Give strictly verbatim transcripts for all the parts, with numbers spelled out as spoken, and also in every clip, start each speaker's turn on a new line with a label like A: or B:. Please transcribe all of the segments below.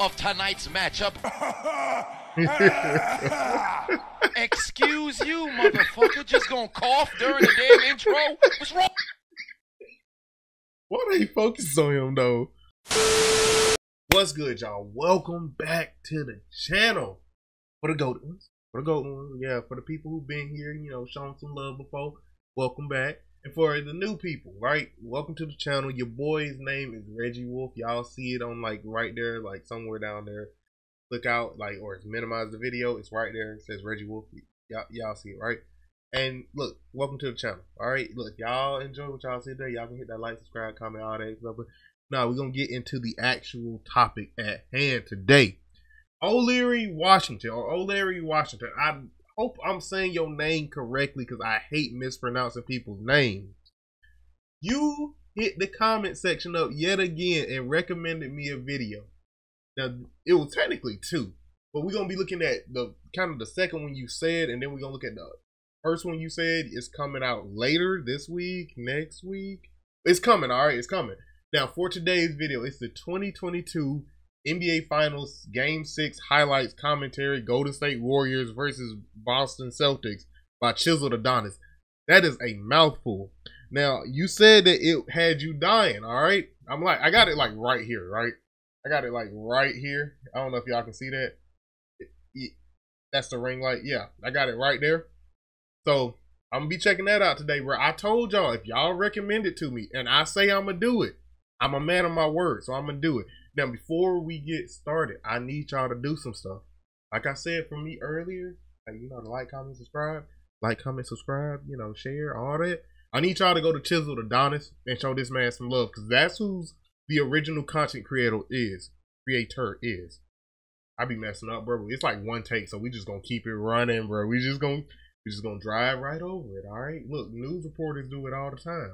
A: of tonight's matchup. Excuse you, motherfucker. Just gonna cough during the damn intro? What's wrong?
B: Why they focus on him though? What's good, y'all? Welcome back to the channel. For the goat ones. For the goat ones. Yeah, for the people who've been here, you know, showing some love before. Welcome back. And for the new people, right? Welcome to the channel. Your boy's name is Reggie Wolf. Y'all see it on like right there, like somewhere down there. Look out, like, or it's minimize the video. It's right there. It says Reggie Wolf. Y'all, y'all see it, right? And look, welcome to the channel. All right, look, y'all enjoy what y'all see today. Y'all can hit that like, subscribe, comment, all that stuff. But now we're gonna get into the actual topic at hand today. O'Leary Washington or O'Leary Washington. I hope I'm saying your name correctly because I hate mispronouncing people's names. You hit the comment section up yet again and recommended me a video. Now it was technically two, but we're gonna be looking at the kind of the second one you said, and then we're gonna look at the first one you said is coming out later this week, next week. It's coming, all right, it's coming. Now for today's video, it's the twenty twenty-two N B A Finals Game six highlights commentary, Golden State Warriors versus Boston Celtics by Chiseled Adonis. That is a mouthful. Now, you said that it had you dying, all right? I'm like, I got it like right here, right? I got it like right here. I don't know if y'all can see that. It, it, that's the ring light. Yeah, I got it right there. So, I'm going to be checking that out today, bro. I told y'all, if y'all recommend it to me and I say I'm going to do it, I'm a man of my word, so I'm going to do it. Now, before we get started, I need y'all to do some stuff. Like I said from me earlier, like, you know, to like, comment, subscribe. Like, comment, subscribe, you know, share, all that. I need y'all to go to Chiseled Adonis and show this man some love, because that's who's the original content creator is. Creator is. I be messing up, bro. It's like one take, so we just gonna keep it running, bro. We just gonna, we just gonna drive right over it, all right? Look, news reporters do it all the time.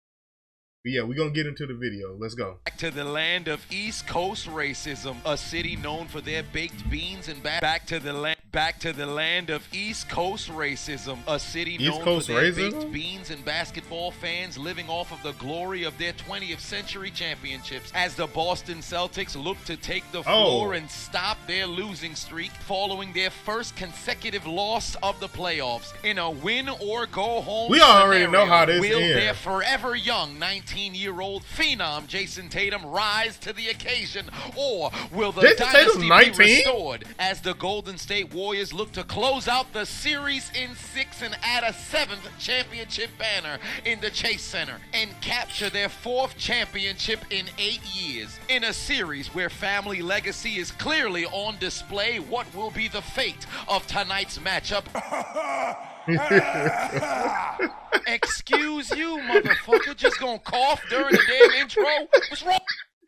B: But yeah, we're going to get into the video. Let's go.
A: Back to the land of East Coast racism, a city known for their baked beans and back, back to the land. Back to the land of East Coast racism, a city
B: East
A: known
B: Coast
A: for their
B: racism?
A: baked beans and basketball fans living off of the glory of their twentieth century championships as the Boston Celtics look to take the floor
B: Oh.
A: and stop their losing streak following their first consecutive loss of the playoffs. In a win or go home
B: We already
A: scenario,
B: know how this
A: will
B: ends.
A: their forever young nineteen-year-old phenom Jason Tatum rise to the occasion, or will the
B: Jason Tatum's
A: dynasty be
B: nineteen?
A: restored as the Golden State Warriors look to close out the series in six and add a seventh championship banner in the Chase Center and capture their fourth championship in eight years? In a series where family legacy is clearly on display, what will be the fate of tonight's matchup? Excuse you, motherfucker. Just gonna cough during the damn intro? What's wrong?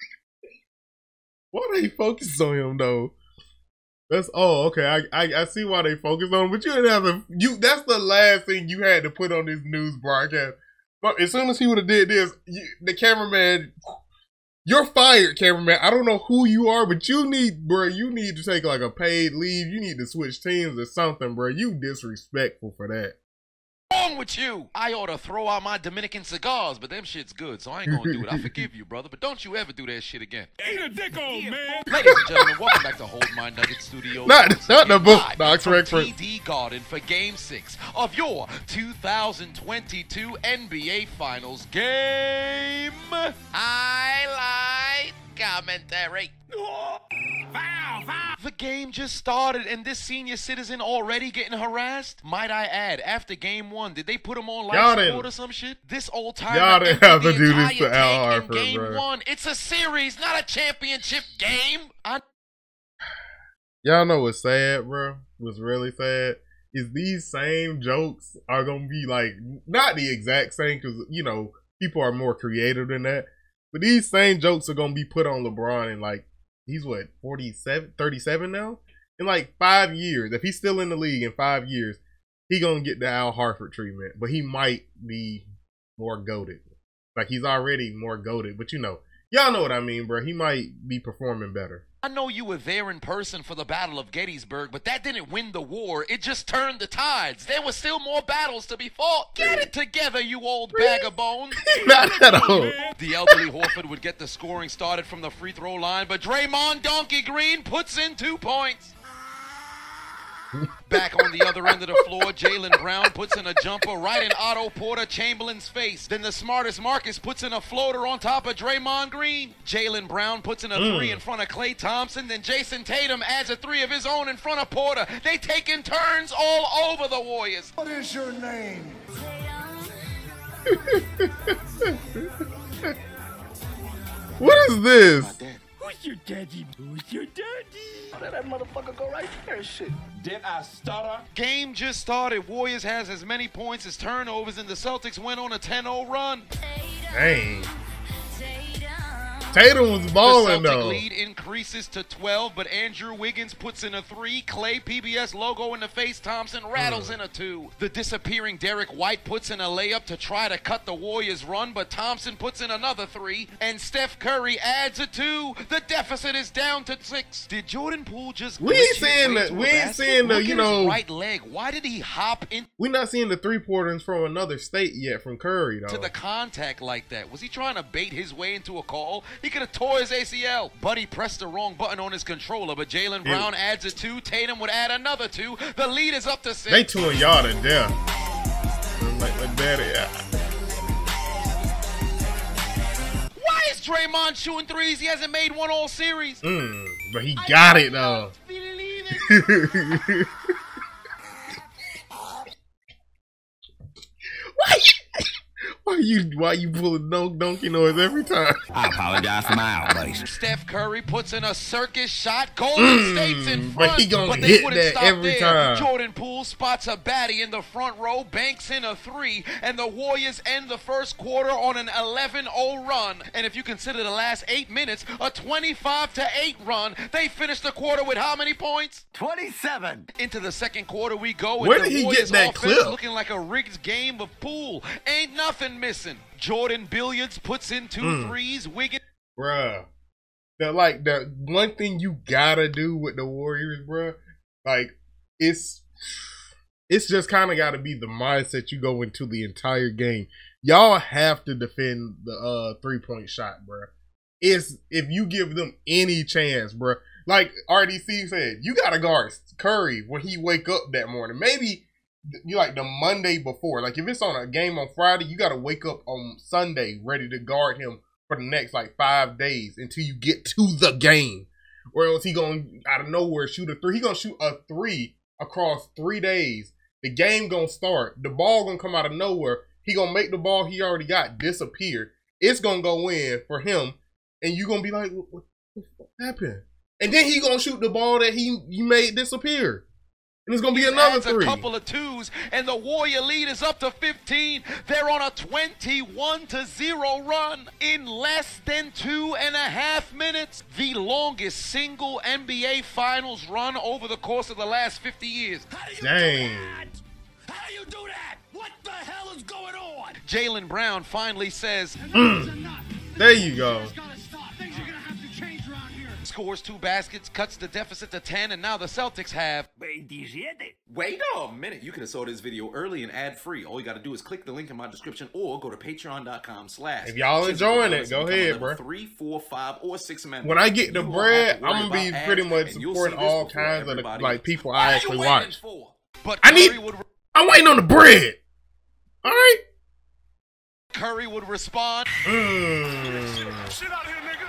B: Why they focus on him though? That's oh okay. I, I I see why they focus on him, but you didn't have to. You that's the last thing you had to put on this news broadcast. But as soon as he would have did this, you, the cameraman, you're fired, cameraman. I don't know who you are, but you need, bro. You need to take like a paid leave. You need to switch teams or something, bro. You disrespectful for that.
A: Wrong with you? I ought to throw out my Dominican cigars, but them shit's good, so I ain't gonna do it. I forgive you, brother, but don't you ever do that shit again.
C: Eat a dick, old man.
A: Ladies and gentlemen, welcome back to Hold My Nugget Studios.
B: Not-
A: Once
B: not the
A: again,
B: book,
A: live
B: Docs
A: from
B: reference.
A: T D Garden for Game Six of your two thousand twenty-two N B A Finals game highlight commentary.
C: Foul, foul.
A: The game just started, and this senior citizen already getting harassed? Might I add, after game one, did they put him on
B: Y'all
A: life
B: didn't-
A: support or some shit? This old
B: Y'all
A: timer
B: didn't
A: emptied
B: have to
A: the
B: do this
A: entire
B: to Al
A: tank in
B: Horford,
A: game
B: bro.
A: one. It's a series, not a championship game. I
B: Y'all know what's sad, bro? What's really sad is these same jokes are gonna be like not the exact same, because you know people are more creative than that. But these same jokes are gonna be put on LeBron in like he's what forty-seven, thirty-seven now. In like five years, if he's still in the league in five years, he gonna get the Al Horford treatment. But he might be more goated. Like he's already more goated. But you know, y'all know what I mean, bro. He might be performing better.
A: I know you were there in person for the Battle of Gettysburg, but that didn't win the war. It just turned the tides. There were still more battles to be fought. Get it together, you old bag of bones.
B: Not at all.
A: The elderly Horford would get the scoring started from the free throw line, but Draymond Donkey Green puts in two points. Back on the other end of the floor, Jaylen Brown puts in a jumper right in Otto Porter Chamberlain's face. Then the smartest Marcus puts in a floater on top of Draymond Green. Jaylen Brown puts in a mm. three in front of Klay Thompson. Then Jason Tatum adds a three of his own in front of Porter. They taking turns all over the Warriors.
C: What is your name?
B: What is this?
C: Who's your daddy? Who's your daddy? How did that motherfucker go right there? Shit. Did I stutter?
A: Game just started. Warriors has as many points as turnovers, and the Celtics went on a ten oh run.
B: Dang. Tatum was balling
A: the Celtic
B: though.
A: Lead increases to twelve, but Andrew Wiggins puts in a three. Clay P B S logo in the face. Thompson rattles mm. in a two. The disappearing Derek White puts in a layup to try to cut the Warriors' run, but Thompson puts in another three, and Steph Curry adds a two. The deficit is down to six. Did Jordan Poole just?
B: We ain't saying that. We ain't saying the. You know,
A: right leg. Why did he hop in?
B: We're not seeing the three pointers from another state yet from Curry though.
A: To the contact like that. Was he trying to bait his way into a call? He could have tore his A C L. Buddy pressed the wrong button on his controller, but Jaylen Brown yeah. adds a two. Tatum would add another two. The lead is up to six.
B: They touring y'all to death. Like, like daddy, yeah.
A: Why is Draymond shooting threes? He hasn't made one all series.
B: Mm, but he got I it though. Why? Why you why you pulling no donkey noise every time?
C: I apologize for my outburst.
A: Steph Curry puts in a circus shot. Golden mm, State's in front,
B: but he gonna
A: but they
B: hit
A: wouldn't
B: that
A: stop
B: every
A: there.
B: time.
A: Jordan Poole spots a baddie in the front row, banks in a three, and the Warriors end the first quarter on an eleven oh run. And if you consider the last eight minutes a twenty-five to eight run, they finished the quarter with how many points?
C: twenty-seven.
A: Into the second quarter we go.
B: Where
A: and
B: did
A: the
B: he
A: Warriors
B: get that clip?
A: Looking like a rigged game of pool. Ain't nothing missing. Jordan Billiards puts in two mm. threes. Wiggins.
B: Bruh. The, like, the one thing you gotta do with the Warriors, bruh, like, it's it's just kind of gotta be the mindset you go into the entire game. Y'all have to defend the uh, three-point shot, bruh. It's, if you give them any chance, bruh. Like R D C said, you gotta guard Curry when he wake up that morning. Maybe you like the Monday before. Like if it's on a game on Friday, you got to wake up on Sunday ready to guard him for the next like five days until you get to the game. Or else he going to out of nowhere shoot a three. He going to shoot a three across three days. The game going to start. The ball going to come out of nowhere. He going to make the ball he already got disappear. It's going to go in for him. And you going to be like, what, what, what happened? And then he going to shoot the ball that he, he made disappear. And it's going to be another three.
A: A couple of twos, and the Warrior lead is up to fifteen. They're on a twenty-one to zero run in less than two and a half minutes. The longest single N B A Finals run over the course of the last fifty years.
C: How do you
B: Dang.
C: do that? How do you do that? What the hell is going on?
A: Jaylen Brown finally says,
B: mm. There you go.
A: Scores two baskets, cuts the deficit to ten, and now the Celtics have
C: twenty-seven.
D: Wait a minute. You can have saw this video early and ad-free. All you got to do is click the link in my description or go to patreon.com slash.
B: If y'all enjoying it, go ahead, bro.
D: Three, four, five, or six members.
B: When I get the bread, I'm going to be pretty much supporting all kinds of the, like people I actually watch.
A: But
B: I need,
A: would...
B: I'm waiting on the bread. All right.
A: Curry would respond.
B: Mm.
C: Shit out here, nigga.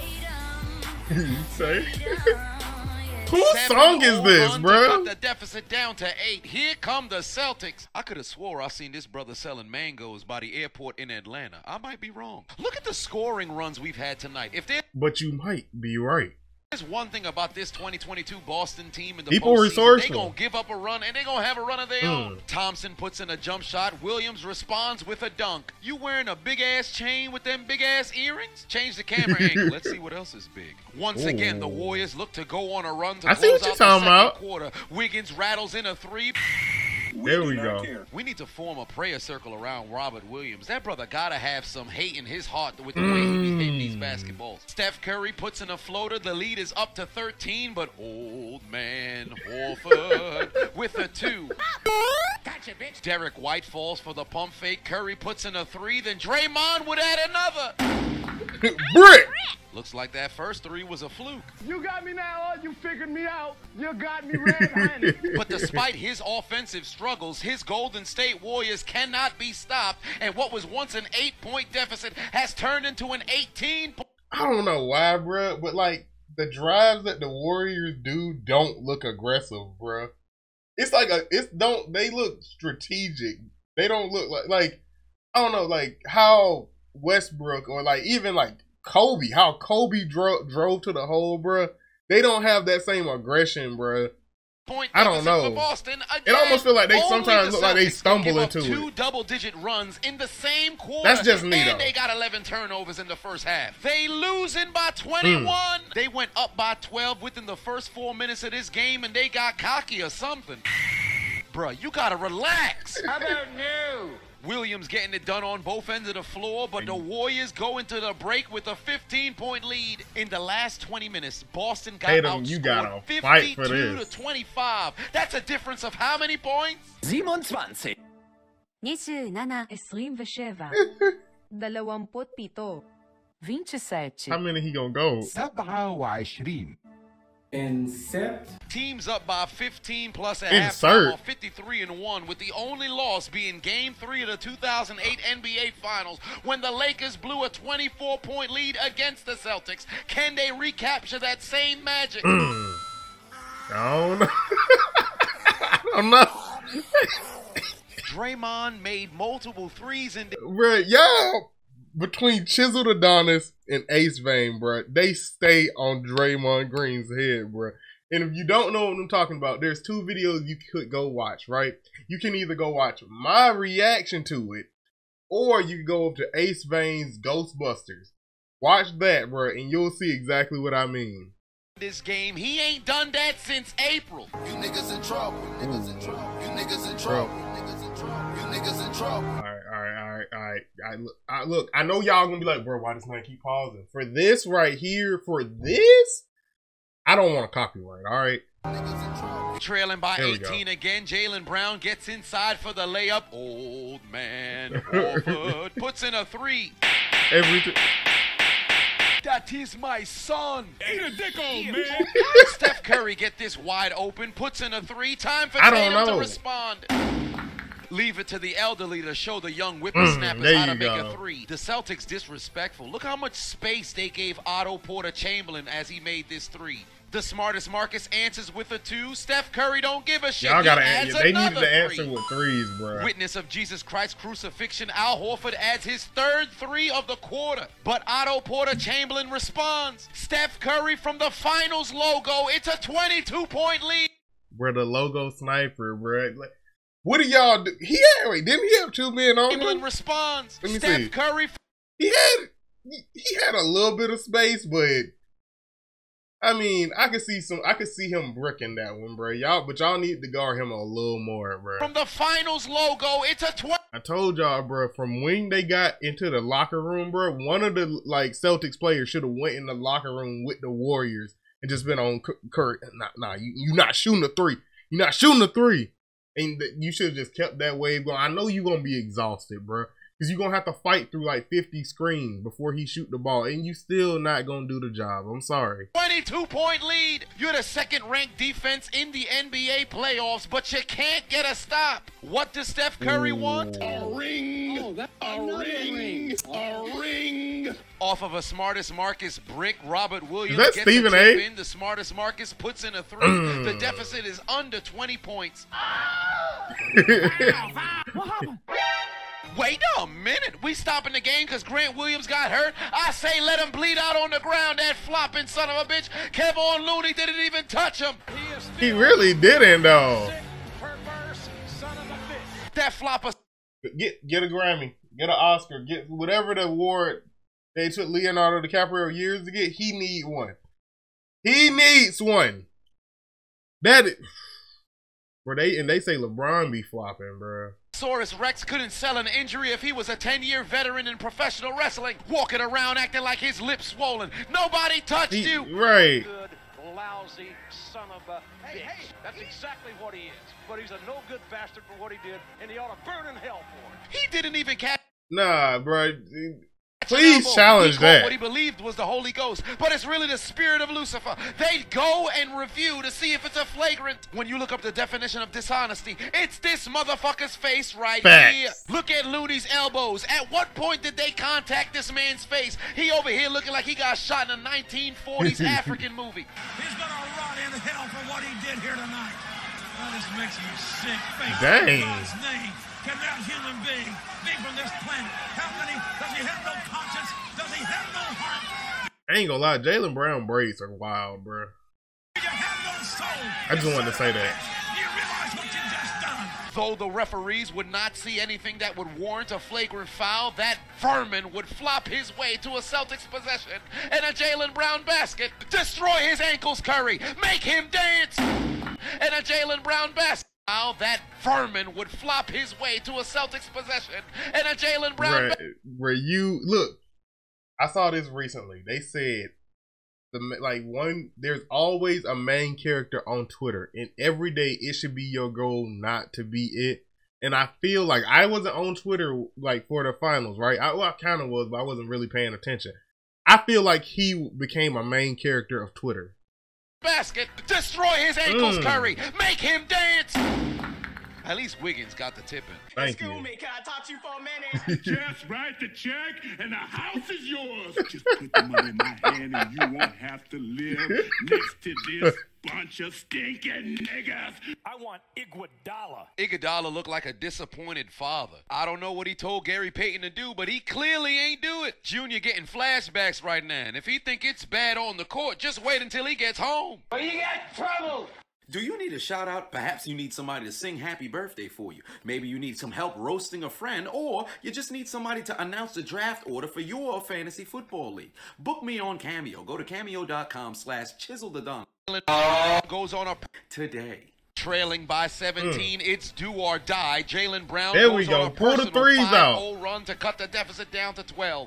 B: Say, whose song is this, bro?
A: Cut the deficit down to eight. Here come the Celtics. I could have swore I seen this brother selling mangoes by the airport in Atlanta. I might be wrong. Look at the scoring runs we've had tonight. If there,
B: but you might be right.
A: There's one thing about this twenty twenty-two Boston team in the
B: People
A: postseason.
B: resourceful.
A: They gonna give up a run and they gonna have a run of their
B: mm.
A: own. Thompson puts in a jump shot. Williams responds with a dunk. You wearing a big ass chain with them big ass earrings? Change the camera angle. Let's see what else is big. Once
B: Ooh.
A: again, the Warriors look to go on a run to
B: I
A: close
B: see what you're
A: out the
B: talking
A: second
B: about.
A: quarter. Wiggins rattles in a three.
B: There we go.
A: We need to form a prayer circle around Robert Williams. That brother gotta have some hate in his heart with the way he be hitting these basketballs. Steph Curry puts in a floater. The lead is up to thirteen, but old man Horford with a two. Gotcha, bitch. Derek White falls for the pump fake. Curry puts in a three. Then Draymond would add another.
B: Brick.
A: Looks like that first three was a fluke.
C: You got me now, you figured me out. You got me red-handed.
A: But despite his offensive struggles, his Golden State Warriors cannot be stopped. And what was once an eight-point deficit has turned into an eighteen point.
B: I don't know why, bro, but like the drives that the Warriors do don't look aggressive, bro. It's like a, it's don't they look strategic. They don't look like like I don't know, like how Westbrook or like even like Kobe, how Kobe drove drove to the hole, bro. They don't have that same aggression, bro.
A: Point
B: I don't know.
A: for Boston again.
B: It almost feels like they
A: Only
B: sometimes
A: the
B: look like they
A: Celtics
B: stumble
A: give up
B: into
A: two
B: it.
A: double-digit runs in the same quarter.
B: That's just me,
A: and
B: though.
A: they got eleven turnovers in the first half. They losing by twenty-one. Mm. They went up by twelve within the first four minutes of this game, and they got cocky or something. Bruh, you gotta relax.
C: How about you?
A: Williams getting it done on both ends of the floor, but the Warriors go into the break with a fifteen-point lead. In the last twenty minutes, Boston got
B: Tatum, you gotta fight for
A: fifty-two
B: this.
A: to twenty-five. That's a difference of how many points?
E: twenty-seven.
F: twenty-seven. Dalawamput pito.
B: How many he gonna go?
C: سبعة وعشرين. Insert.
A: Teams up by fifteen plus at
B: Insert.
A: halftime on fifty-three and one, with the only loss being Game Three of the two thousand eight N B A Finals when the Lakers blew a twenty-four point lead against the Celtics. Can they recapture that same magic?
B: Mm. I don't know. I don't know.
A: Draymond made multiple threes in the
B: Bruh, y'all between Chiseled Adonis and Ace Vane, bruh, they stay on Draymond Green's head, bruh. And if you don't know what I'm talking about, there's two videos you could go watch, right? You can either go watch my reaction to it, or you can go up to Ace Vane's Ghostbusters. Watch that, bruh, and you'll see exactly what I mean.
A: This game, he ain't done that since April.
G: You niggas in trouble. You niggas in trouble. You niggas in trouble. You niggas in trouble. You niggas in trouble.
B: All right, all right, all right, all right. I, look, I, look, I know y'all gonna be like, bro, why does man keep pausing? For this right here, for this, I don't want to copyright, all right?
G: Niggas in trouble.
A: Trailing by
B: There we
A: eighteen
B: go.
A: again. Jaylen Brown gets inside for the layup. Old man Horford puts in a three.
B: Everything.
A: That is my son.
C: Eat a dick, old man.
A: Steph Curry get this wide open, puts in a three. Time for
B: I don't
A: Tatum to
B: know.
A: respond. Leave it to the elderly to show the young
B: Mm,
A: whippersnappers
B: there
A: how to
B: you
A: make
B: go.
A: a three. The Celtics disrespectful. Look how much space they gave Otto Porter Chamberlain as he made this three. The smartest Marcus answers with a two. Steph Curry don't give a shit.
B: Y'all gotta
A: He
B: answer.
A: adds
B: They needed
A: another
B: to answer
A: three.
B: with threes, bro.
A: Witness of Jesus Christ crucifixion, Al Horford adds his third three of the quarter. But Otto Porter Chamberlain responds. Steph Curry from the finals logo. It's a twenty-two point lead.
B: Bro, the logo sniper, bro. Like, what do y'all do? He had, wait, didn't he have two men on
A: Chamberlain
B: him?
A: responds.
B: Let me
A: Steph
B: see.
A: Curry.
B: He had, he, he had a little bit of space, but I mean, I could see some, I could see him bricking that one, bro. Y'all, but y'all need to guard him a little more, bro.
A: From the finals logo, it's a twenty.
B: I told y'all, bro, from when they got into the locker room, bro, one of the like Celtics players should have went in the locker room with the Warriors and just been on Curry. Nah, nah, you you not shooting a three. You're not shooting a three, and th you should have just kept that wave going. I know you're gonna be exhausted, bro, because you're gonna have to fight through like fifty screens before he shoot the ball, and you still not gonna do the job. I'm sorry.
A: twenty-two point lead. You're the second ranked defense in the N B A playoffs, but you can't get a stop. What does Steph Curry want?
C: A ring. Oh, that, a ring. A ring.
A: Off of a smartest Marcus brick, Robert Williams
B: Is that
A: gets
B: Stephen
A: a chip
B: A?
A: in. The smartest Marcus puts in a three.
B: Mm.
A: The deficit is under twenty points. Wait a minute. We stopping the game because Grant Williams got hurt? I say let him bleed out on the ground, that flopping son of a bitch. Kevon Looney didn't even touch him.
B: He really didn't, though.
A: That flopper.
B: Get get a Grammy, get an Oscar, get whatever the award they took Leonardo DiCaprio years to get. He need one. He needs one. That is, Bro, they and they say LeBron be flopping, bro.
A: Saurus Rex couldn't sell an injury if he was a ten-year veteran in professional wrestling, walking around acting like his lips swollen. Nobody touched
B: He,
A: you.
B: right.
E: Good, lousy son of a hey, bitch. Hey, That's he, exactly what he is. But he's a no-good bastard for what he did, and he ought to burn in hell for it.
A: He didn't even catch.
B: Nah, bro. Please challenge
A: he
B: that.
A: What he believed was the Holy Ghost, but it's really the spirit of Lucifer. They'd go and review to see if it's a flagrant. When you look up the definition of dishonesty, it's this motherfucker's face right
B: Facts.
A: here. Look at Looney's elbows. At what point did they contact this man's face? He over here looking like he got shot in a nineteen forties African movie.
C: He's gonna rot in hell for what he did here tonight. Oh, this makes me sick. Face
B: Dang.
C: in God's name. Can that human being be from this planet? How many? Does he have no conscience? Does he have no heart?
B: I ain't gonna lie, Jaylen Brown braids are wild, bro.
C: You have no soul.
B: I just wanted to say that.
C: Do you realize what you just done?
A: Though the referees would not see anything that would warrant a flagrant foul, that vermin would flop his way to a Celtics possession and a Jaylen Brown basket. Destroy his ankles, Curry. Make him dance. And a Jaylen Brown basket. Now that vermin would flop his way to a Celtics possession and a Jaylen Brown.
B: Where, where you look, I saw this recently. They said the like one. There's always a main character on Twitter, and every day it should be your goal not to be it. And I feel like I wasn't on Twitter like for the finals, right? I, well, I kind of was, but I wasn't really paying attention. I feel like he became a main character of Twitter.
A: Basket, destroy his ankles,
B: Mm.
A: Curry. Make him dance. At least Wiggins got the tip in.
B: Thank
F: Excuse
B: you.
F: me, can I talk to you for a minute?
H: Just write the check and the house is yours. Just put the money in my hand and you won't have to live next to this bunch of stinking niggas.
E: I want Iguodala.
A: Iguodala looked like a disappointed father. I don't know what he told Gary Payton to do, but he clearly ain't do it. Junior getting flashbacks right now, and if he think it's bad on the court, just wait until he gets home.
F: But you got trouble.
D: Do you need a shout out? Perhaps you need somebody to sing happy birthday for you. Maybe you need some help roasting a friend, or you just need somebody to announce the draft order for your fantasy football league. Book me on Cameo. Go to cameo.com slash ChiseledAdonis
A: Goes on a
D: today.
A: trailing by seventeen. Mm. It's do or die. Jaylen Brown
B: There
A: goes
B: we go.
A: on a
B: Pull the
A: personal
B: threes out.
A: five oh run to cut the deficit down to twelve.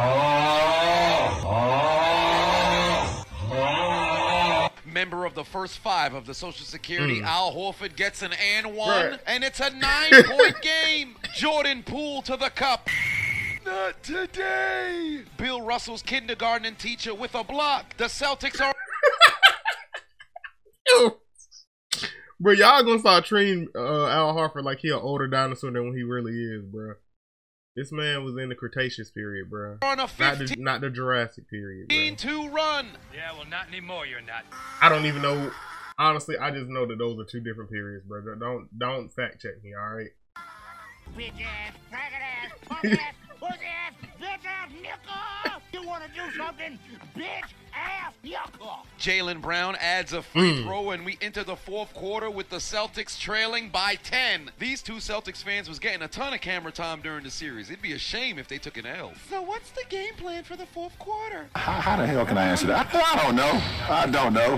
A: Member of the first five of the Social Security, mm. Al Horford gets an and one, right. And it's a nine-point game. Jordan Poole to the cup. Not today. Bill Russell's kindergarten teacher with a block. The Celtics are...
B: Bro, y'all gonna start treating uh, Al Horford like he an older dinosaur than what he really is, bro. This man was in the Cretaceous period, bro.
A: On a
B: not, the, not the Jurassic period, bro.
A: fifteen two run.
E: Yeah, well, not anymore, you're not.
B: I don't even know. Honestly, I just know that those are two different periods, bro. Don't don't fact check me, all right?
F: Bitch ass, faggot ass, punk ass, pussy ass, bitch ass, nickel. You want to do something, bitch ass, nickel.
A: Jaylen Brown adds a free
B: mm.
A: throw, and we enter the fourth quarter with the Celtics trailing by ten. These two Celtics fans was getting a ton of camera time during the series. It'd be a shame if they took an L. So what's the game plan for the fourth quarter?
H: How, how the hell can I answer that? I, I don't know. I don't know.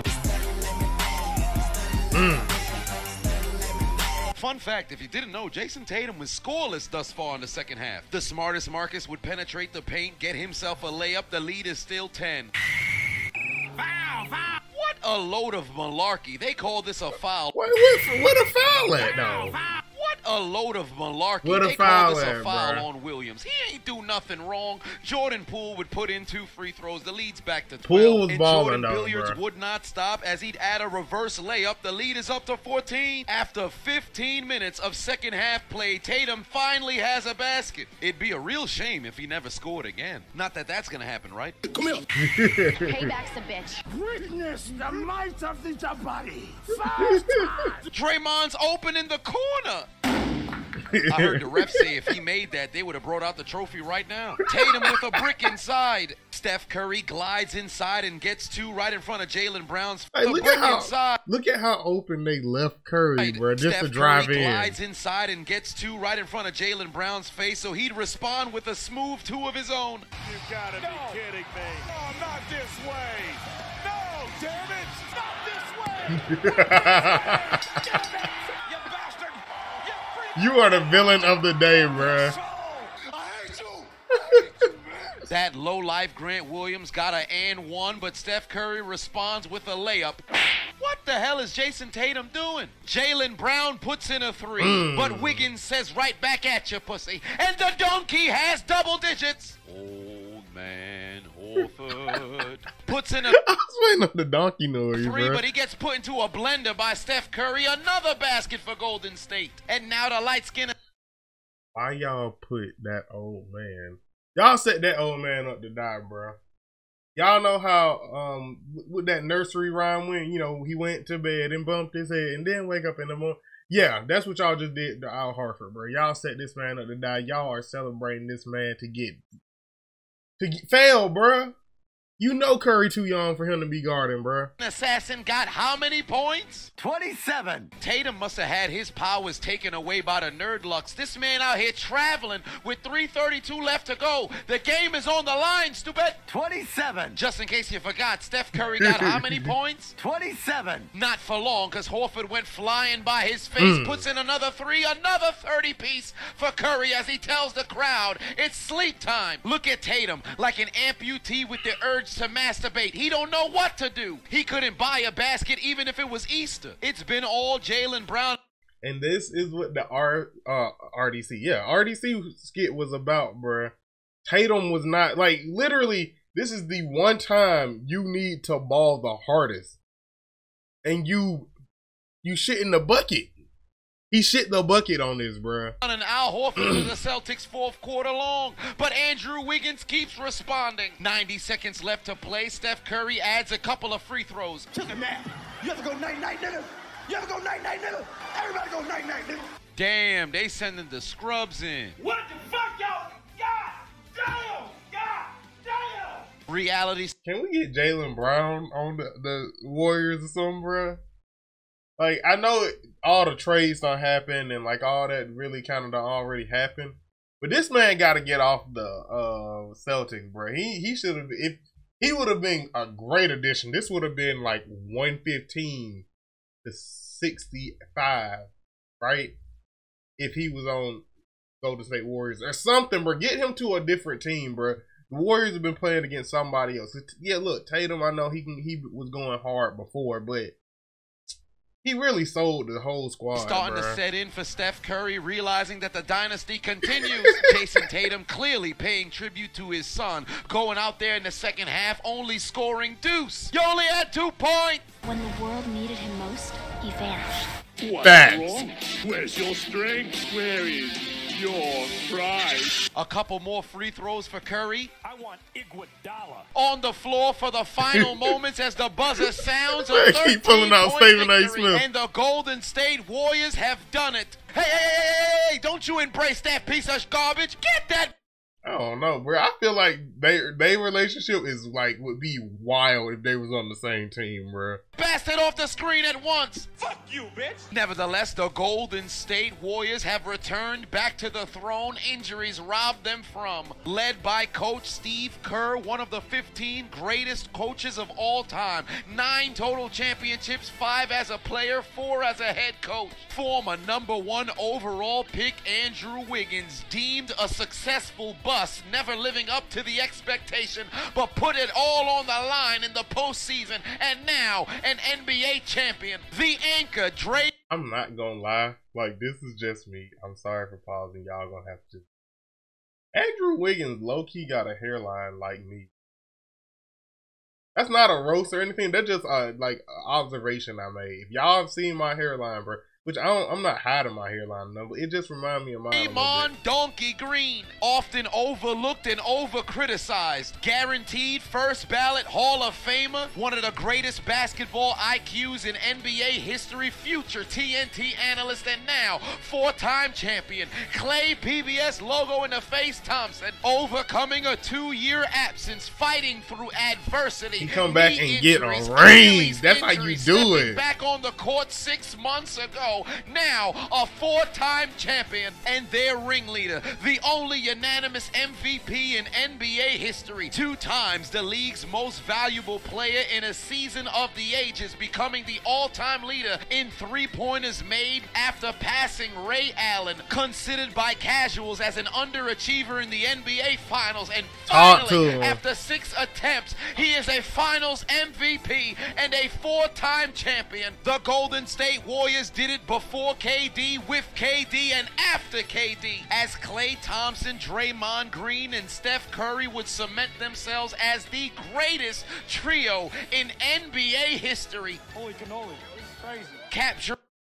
B: Mm.
A: Fun fact, if you didn't know, Jason Tatum was scoreless thus far in the second half. The smartest Marcus would penetrate the paint, get himself a layup. The lead is still ten.
F: Foul, foul.
A: What a load of malarkey. They call this a foul.
B: What, what, what a foul at, though?
A: What a load of malarkey.
B: What a
A: they
B: foul
A: call this
B: at,
A: a foul
B: bro.
A: on Williams. He ain't do nothing wrong. Jordan Poole would put in two free throws. The lead's back to twelve.
B: Poole was
A: and
B: balling
A: Jordan
B: though,
A: Billiards
B: bro.
A: would not stop as he'd add a reverse layup. The lead is up to fourteen. After fifteen minutes of second half play, Tatum finally has a basket. It'd be a real shame if he never scored again. Not that that's going to happen, right?
H: Come here.
I: Payback's a bitch.
C: Witness the might of the body. First time.
A: Draymond's open in the corner. I heard the ref say if he made that, they would have brought out the trophy right now. Tatum with a brick inside. Steph Curry glides inside and gets two right in front of Jaylen Brown's
B: Hey,
A: the
B: look
A: brick
B: at how
A: inside.
B: look at how open they left Curry, bro, just
A: Steph
B: to drive
A: Curry
B: in.
A: glides inside and gets two right in front of Jaylen Brown's face, so he'd respond with a smooth two of his own.
C: You gotta no. be kidding me. No, not this way. No, damn it. Not this way. Not this way. Damn it.
B: You are the villain of the day, bruh.
A: That low-life Grant Williams got an and one, but Steph Curry responds with a layup. What the hell is Jason Tatum doing? Jaylen Brown puts in a three, mm. but Wiggins says right back at you, pussy. And the donkey has double digits. Old man Horford puts in a
B: I was waiting on the donkey noise,
A: three,
B: bro.
A: but he gets put into a blender by Steph Curry. Another basket for Golden State. And now the light skin.
B: Why y'all put that old man? Y'all set that old man up to die, bro. Y'all know how um with that nursery rhyme went, you know, he went to bed and bumped his head and then wake up in the morning. Yeah, that's what y'all just did to Al Horford, bro. Y'all set this man up to die. Y'all are celebrating this man to get to get, fail, bro. You know Curry too young for him to be guarding, bro.
A: Assassin got how many points?
F: twenty-seven.
A: Tatum must have had his powers taken away by the nerd lucks. This man out here traveling with three thirty-two left to go. The game is on the line, stupid.
F: twenty-seven.
A: Just in case you forgot, Steph Curry got how many points?
F: twenty-seven.
A: Not for long, because Horford went flying by his face,
B: mm.
A: puts in another three, another thirty piece for Curry as he tells the crowd, it's sleep time. Look at Tatum, like an amputee with the urge to masturbate. He don't know what to do. He couldn't buy a basket even if it was Easter. It's been all Jaylen Brown.
B: And this is what the R uh R D C, yeah, R D C skit was about, bruh. Tatum was not, like, literally, this is the one time you need to ball the hardest. And you, you shit in the bucket. He shit the bucket on this, bruh.
A: And Al Horford to the Celtics fourth quarter long, but Andrew Wiggins keeps responding. ninety seconds left to play. Steph Curry adds a couple of free throws.
C: Took a nap. You have to go night-night, nigga. You have to go night-night, nigga. Everybody go night-night, nigga.
A: Damn, they sending the scrubs in.
C: What the fuck, y'all? God damn! God damn!
A: Reality.
B: Can we get Jaylen Brown on the, the Warriors or something, bruh? Like, I know all the trades don't happen and, like, all that really kind of don't already happen. But this man got to get off the uh, Celtics, bro. He he should have, if he would have been a great addition. This would have been like one fifteen to sixty-five, right? If he was on Golden State Warriors or something, bro. Get him to a different team, bro. The Warriors have been playing against somebody else. Yeah, look, Tatum, I know he can, he was going hard before, but he really sold the whole squad.
A: Starting
B: bro.
A: to set in for Steph Curry, realizing that the dynasty continues. Jason Tatum clearly paying tribute to his son, going out there in the second half, only scoring deuce. You only had two points.
I: When the world needed him most, he vanished.
H: What's
B: Facts.
H: wrong? Where's your strength? Where is your pride?
A: A couple more free throws for Curry.
C: I want Iguodala.
A: On the floor for the final moments as the buzzer sounds.
B: Man, keep pulling out Stephen A.
A: victory,
B: Smith.
A: and the Golden State Warriors have done it. Hey, hey, hey, hey, hey, don't you embrace that piece of garbage. Get that.
B: I don't know, bro. I feel like they their relationship is like would be wild if they was on the same team, bro.
A: Blasted off the screen at once.
C: Fuck you, bitch.
A: Nevertheless, the Golden State Warriors have returned back to the throne injuries robbed them from. Led by Coach Steve Kerr, one of the fifteen greatest coaches of all time. Nine total championships, five as a player, four as a head coach. Former number one overall pick Andrew Wiggins, deemed a successful bust, never living up to the expectation, but put it all on the line in the postseason, and now an N B A champion. The anchor, Dre.
B: I'm not gonna lie, like this is just me. I'm sorry for pausing. Y'all gonna have to. Andrew Wiggins low-key got a hairline like me. That's not a roast or anything. That's just a like observation I made. If y'all have seen my hairline, bro, which I don't, I'm not hiding my hairline, no, but it just reminds me of mine.
A: Draymond Donkey Green, often overlooked and over-criticized. Guaranteed first ballot Hall of Famer, one of the greatest basketball I Qs in N B A history, future T N T analyst, and now four-time champion. Clay P B S logo in the face Thompson, overcoming a two-year absence, fighting through adversity.
B: He come back
A: knee
B: and get a
A: injuries,
B: ring.
A: Achilles
B: That's how you
A: injuries,
B: do
A: stepping
B: it.
A: Back on the court six months ago. trio, now a four-time champion and their ringleader, the only unanimous M V P in N B A history, two times the league's most valuable player in a season of the ages, becoming the all-time leader in three-pointers made after passing Ray Allen, considered by casuals as an underachiever in the N B A Finals, and finally, after six attempts, he is a Finals M V P and a four-time champion. The Golden State Warriors did it before K D, with K D, and after K D, as Klay Thompson, Draymond Green, and Steph Curry would cement themselves as the greatest trio in N B A history.
C: Holy cannoli, this is crazy.
A: Capture.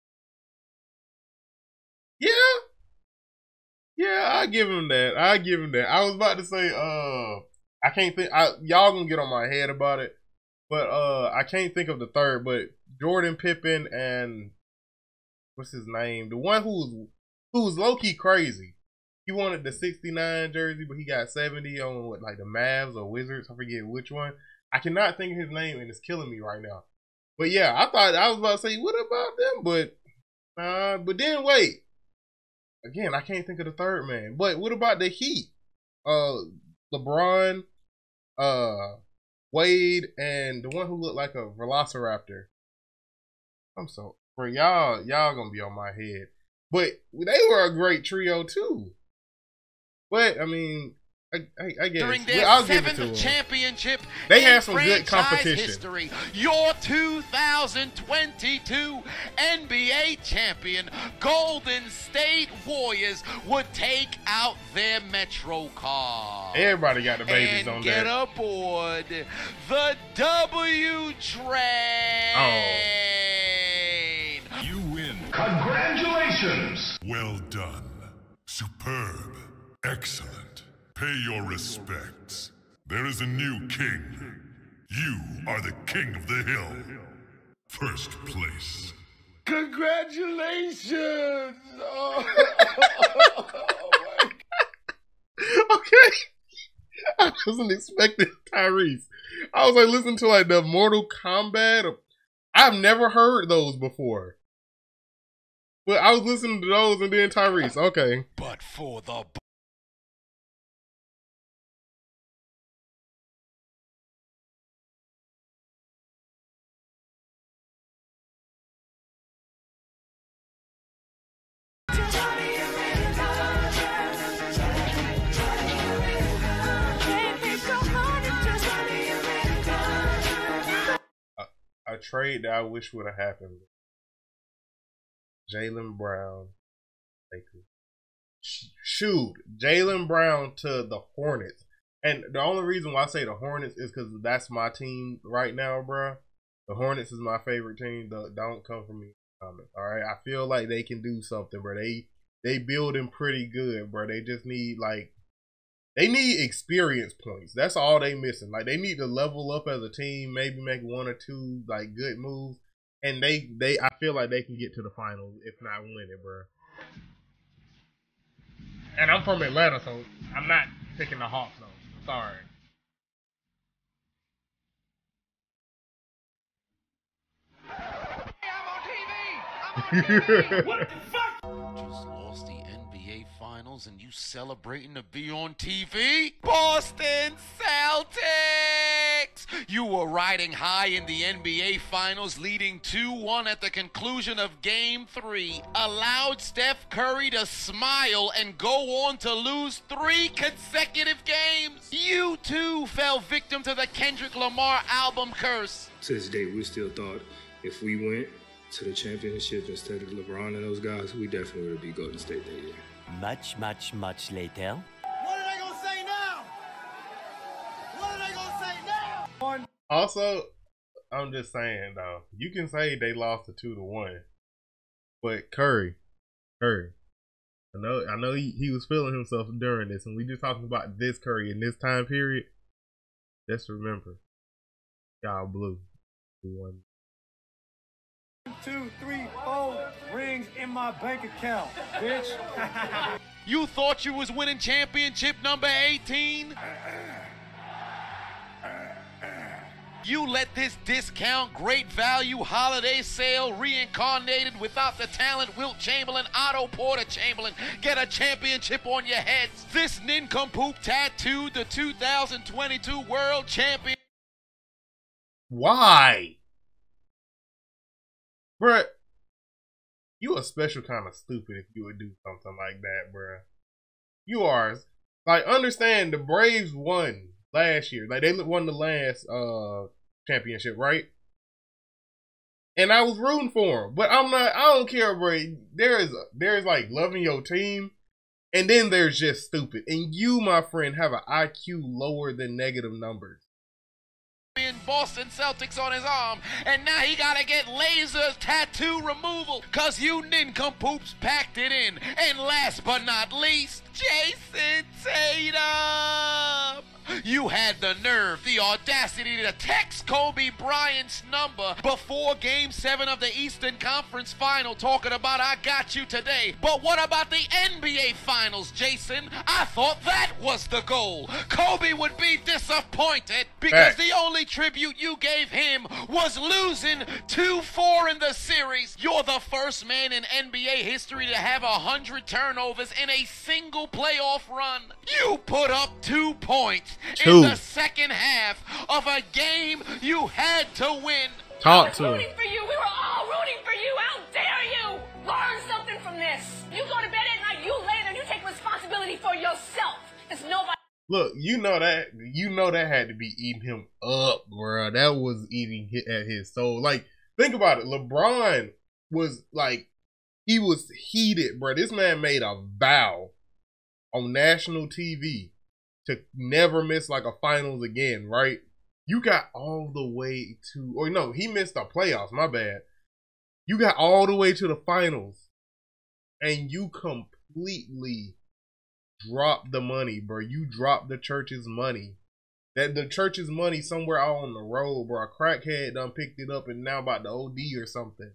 B: Yeah. Yeah, I give him that. I give him that. I was about to say, uh, I can't think. I, y'all gonna get on my head about it, but uh, I can't think of the third. But Jordan Pippen and what's his name? The one who was who was low key crazy. He wanted the sixty-nine jersey, but he got seventy on what, like the Mavs or Wizards. I forget which one. I cannot think of his name, and it's killing me right now. But yeah, I thought I was about to say, what about them? But uh, but then wait. Again, I can't think of the third man. But what about the Heat? Uh, LeBron, uh, Wade, and the one who looked like a velociraptor. I'm so, bro, y'all, y'all gonna be on my head. But they were a great trio too. But I mean, I, I, I guess
A: during their
B: well, I'll give it to
A: seventh
B: them.
A: championship
B: They
A: in
B: had some good
A: franchise
B: competition.
A: history, your two thousand twenty-two N B A champion Golden State Warriors would take out their Metro card.
B: Everybody got the babies
A: and
B: on
A: get
B: that.
A: aboard the W train.
B: Oh.
H: You win.
J: Congratulations!
H: Well done. Superb. Excellent. Pay your respects. There is a new king. You are the king of the hill. First place.
J: Congratulations! Oh,
B: Okay. I wasn't expecting Tyrese. I was like listening to like the Mortal Kombat. I've never heard those before. But I was listening to those and then Tyrese. Okay.
A: But for the
B: A trade that I wish would have happened. Jaylen Brown. Shoot, Jaylen Brown to the Hornets. And the only reason why I say the Hornets is because that's my team right now, bro. The Hornets is my favorite team. Don't come from me. All right, I feel like they can do something, bro. They they building pretty good, bro. They just need like they need experience points. That's all they missing. Like they need to level up as a team, maybe make one or two like good moves, and they they I feel like they can get to the finals if not win it, bro. And I'm from Atlanta, so I'm not picking the Hawks though. Sorry.
C: What the fuck?
A: just lost the N B A Finals and you celebrating to be on T V? Boston Celtics! You were riding high in the N B A Finals, leading two one at the conclusion of Game three. Allowed Steph Curry to smile and go on to lose three consecutive games. You too fell victim to the Kendrick Lamar album curse.
K: To this day, we still thought if we went to the championship instead of LeBron and those guys, we definitely would have beat Golden State that year.
L: Much, much, much later.
C: What are they gonna say now? What are they gonna say now?
B: Also, I'm just saying though, you can say they lost to two to one, but Curry, Curry, I know, I know he, he was feeling himself during this, and we just talking about this Curry in this time period. Just remember, y'all blew. One.
C: Two, three, four rings in my bank account, bitch.
A: You thought you was winning championship number eighteen? You let this discount, great value holiday sale reincarnated without the talent Wilt Chamberlain, Otto Porter Chamberlain get a championship on your heads. This nincompoop tattooed the two thousand twenty-two world champion.
B: Why? Bruh, you a special kind of stupid if you would do something like that, bruh. You are. Like, understand the Braves won last year. Like, they won the last uh championship, right? And I was rooting for them. But I'm not, I don't care, bro. There is, there's like loving your team. And then there's just stupid. And you, my friend, have an I Q lower than negative numbers.
A: In Boston Celtics on his arm, and now he gotta get laser tattoo removal cause you nincompoops packed it in. And last but not least, Jason Tatum. You had the nerve, the audacity to text Kobe Bryant's number before game seven of the Eastern Conference Final talking about I got you today. But what about the N B A Finals, Jason? I thought that was the goal. Kobe would be disappointed because
B: hey.
A: the only tribute you gave him was losing two four in the series. You're the first man in N B A history to have one hundred turnovers in a single playoff run. You put up two points
B: Two.
A: in the second half of a game you had to win.
B: Talk to him.
M: Rooting for you. We were all rooting for you. How dare you? Learn something from this. You go to bed at night, you lay there, and you take responsibility for yourself. It's nobody.
B: Look, you know that you know that had to be eating him up, bro. That was eating at his soul. Like, think about it. LeBron was like, he was heated, bro. This man made a vow on national T V to never miss like a finals again, right? You got all the way to, or no, he missed the playoffs, my bad. You got all the way to the finals, and you completely dropped the money, bro. You dropped the church's money. That the church's money somewhere out on the road, bro. A crackhead done picked it up and now about to O D or something.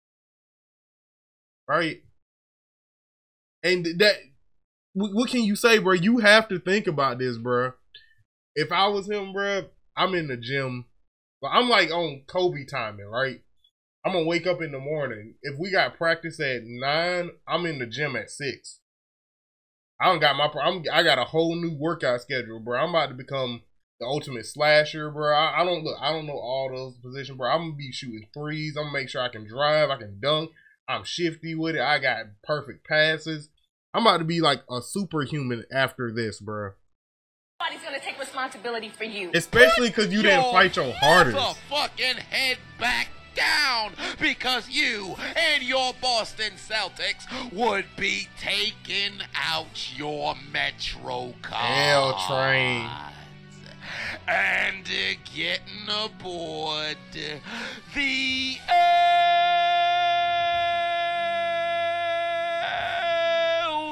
B: Right? And that, what can you say, bro? You have to think about this, bro. If I was him, bro, I'm in the gym. I'm like on Kobe timing, right? I'm going to wake up in the morning. If we got practice at nine, I'm in the gym at six. I don't got my, I'm, I got a whole new workout schedule, bro. I'm about to become the ultimate slasher, bro. I, I don't look, I don't know all those positions, bro. I'm going to be shooting threes. I'm going to make sure I can drive. I can dunk. I'm shifty with it. I got perfect passes. I'm about to be like a superhuman after this, bro.
M: Nobody's gonna take responsibility for you.
B: Especially because you didn't fight your hardest.
A: Put the fucking head back down because you and your Boston Celtics would be taking out your Metro cards.
B: L train.
A: And uh, getting aboard the L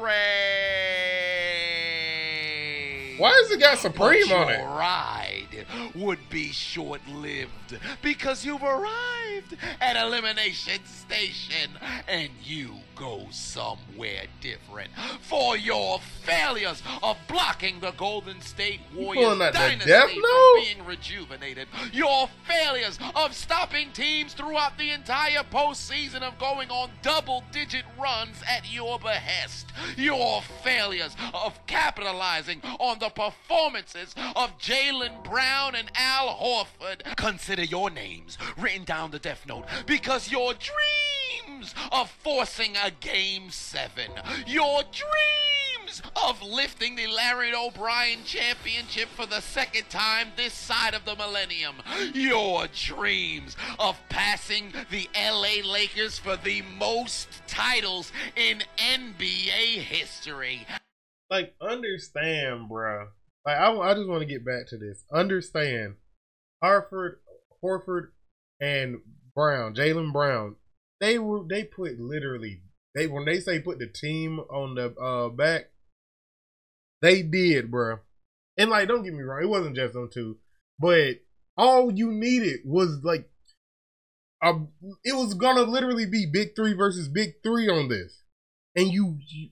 A: train.
B: Why has it got Supreme
A: but
B: on it?
A: Your ride would be short-lived because you've arrived at Elimination Station and you go somewhere different for your failures of blocking the Golden State Warriors dynasty from being rejuvenated, your failures of stopping teams throughout the entire postseason of going on double-digit runs at your behest, your failures of capitalizing on the performances of Jaylen Brown and Al Horford. Consider your names written down the death note because your dreams of forcing a game seven, your dreams of lifting the Larry O'Brien championship for the second time this side of the millennium, your dreams of passing the L A Lakers for the most titles in N B A history.
B: Like, understand, bruh. Like, I, I just want to get back to this. Understand, Harford, Horford, and Brown, Jaylen Brown, they were they put literally they when they say put the team on the uh back, they did, bruh. And like, don't get me wrong, it wasn't just them two, but all you needed was like, a, it was gonna literally be big three versus big three on this, and you. you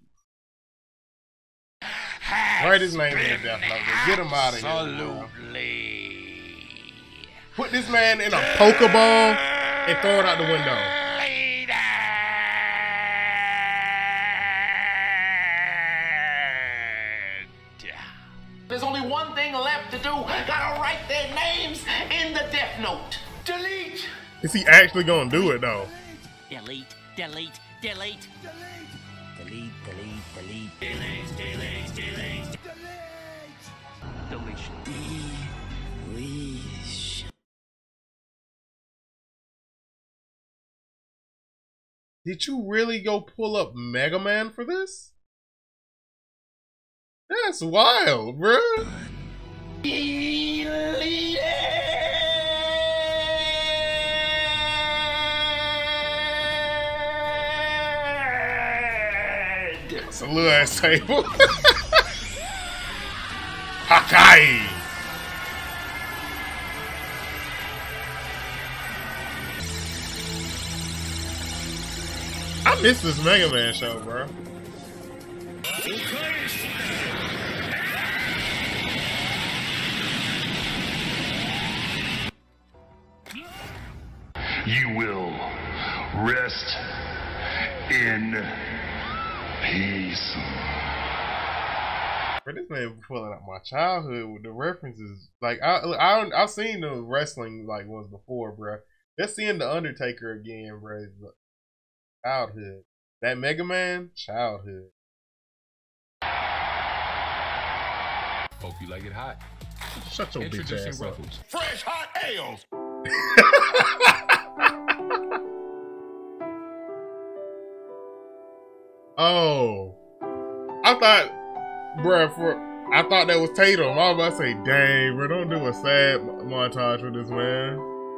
B: Write his name in the death note. Get him out of here.
A: Absolutely
B: put this man in a Pokeball and throw it out the window.
D: There's only one thing left to do. Gotta write their names in the death note. Delete.
B: Is he actually gonna do it though?
L: Delete, delete, delete. Delete, delete, delete. Delete, delete, delete. Deletion. Deletion.
B: Did you really go pull up Mega Man for this? That's wild, bro. It's a little ass table. Hakai. I miss this Mega Man show, bro.
J: You will rest in peace.
B: Bro, this man pulling up my childhood with the references. Like I, I, I've seen the wrestling like ones before, bro. Just seeing the Undertaker again, bro. Childhood. That Mega Man, childhood.
N: Hope you like it hot.
B: Shut your bitch ass up.
J: Fresh hot ales.
B: Oh, I thought, bruh, for I thought that was Tatum. I was about to say, dang, bro, don't do a sad montage with this man.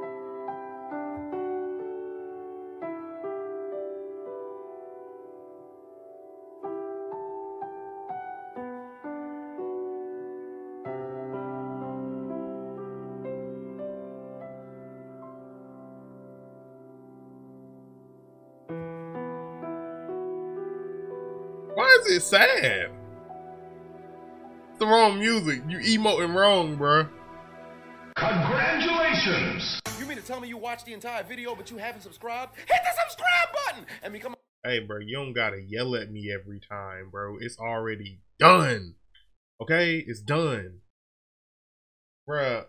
B: Why is it sad? It's the wrong music. You emoting wrong, bruh.
J: Congratulations!
D: You mean to tell me you watched the entire video but you haven't subscribed? Hit the subscribe button and become a
B: Hey, bro, you don't gotta yell at me every time, bro. It's already done. Okay? It's done. Bruh.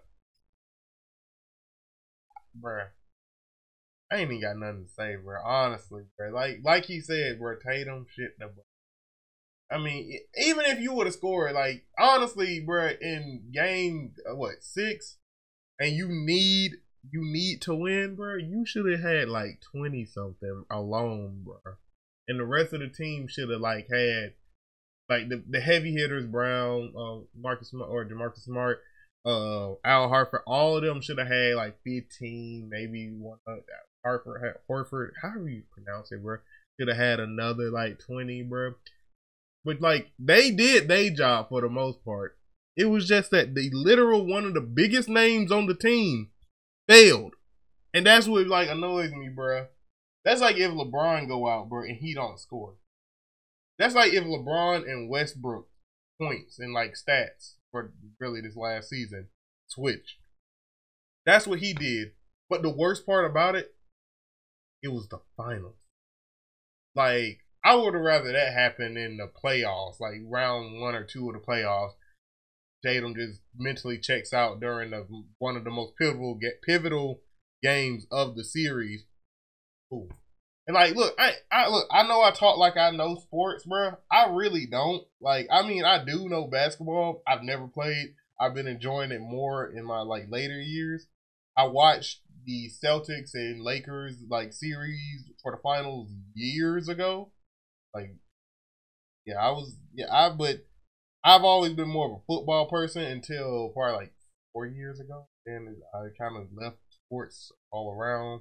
B: Bruh. I ain't even got nothing to say, bro. Honestly, bro. Like, like he said, bro, Tatum shit the I mean, even if you would have scored, like, honestly, bro, in game, uh, what, six, and you need, you need to win, bro, you should have had, like, twenty-something alone, bro. And the rest of the team should have, like, had, like, the, the heavy hitters, Brown, uh, Marcus Smart, or DeMarcus Smart, uh, Al Hartford, all of them should have had, like, fifteen, maybe one, uh, Hartford, Horford, however you pronounce it, bro, should have had another, like, twenty, bro. But, like, they did their job for the most part. It was just that the literal one of the biggest names on the team failed. And that's what, like, annoys me, bruh. That's like if LeBron go out, bro, and he don't score. That's like if LeBron and Westbrook points and, like, stats for really this last season switch. That's what he did. But the worst part about it, it was the finals. Like, I would have rather that happen in the playoffs, like round one or two of the playoffs. Tatum just mentally checks out during the, one of the most pivotal pivotal games of the series. Ooh. And like, look, I, I look, I know I talk like I know sports, bro. I really don't. Like, I mean, I do know basketball. I've never played. I've been enjoying it more in my like later years. I watched the Celtics and Lakers like series for the finals years ago. Like, yeah, I was, yeah, I, but I've always been more of a football person until probably like four years ago. And I kind of left sports all around.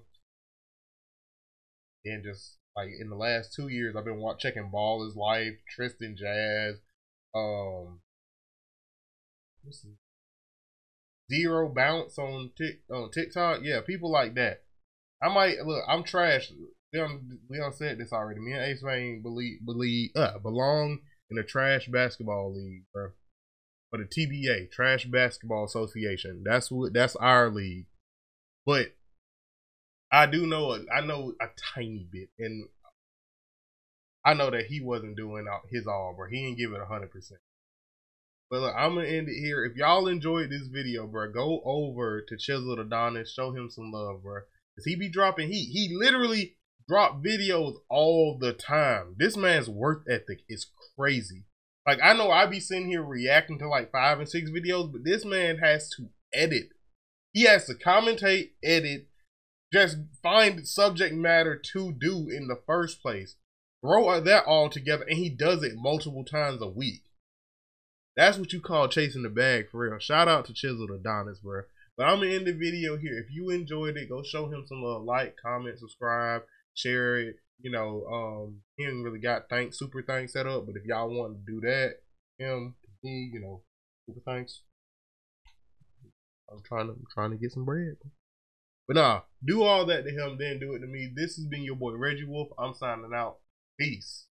B: And just like in the last two years, I've been watch, checking Ball is Life, Tristan Jazz, um, what's it? Zero Bounce on, tic, on TikTok. Yeah, people like that. I might, look, I'm trash. We done, we done said this already. Me and Ace Wayne believe, believe, uh, belong in a trash basketball league, bro. For the T B A, Trash Basketball Association. That's what. That's our league. But I do know, I know a tiny bit, and I know that he wasn't doing his all, bro. He didn't give it one hundred percent. But look, I'm going to end it here. If y'all enjoyed this video, bro, go over to Chiseled Adonis. Show him some love, bro. Because he be dropping heat. He literally drop videos all the time. This man's work ethic is crazy. Like, I know I be sitting here reacting to like five and six videos, but this man has to edit. He has to commentate, edit, just find subject matter to do in the first place. Throw that all together, and he does it multiple times a week. That's what you call chasing the bag, for real. Shout out to Chiseled Adonis, bro. But I'm going to end the video here. If you enjoyed it, go show him some love. Like, comment, subscribe, share it. You know, um, he ain't really got thanks, super thanks set up. But if y'all want to do that, him, me, you know, super thanks. I'm trying to, I'm trying to get some bread. But nah, do all that to him, then do it to me. This has been your boy Reggie Wolf. I'm signing out. Peace.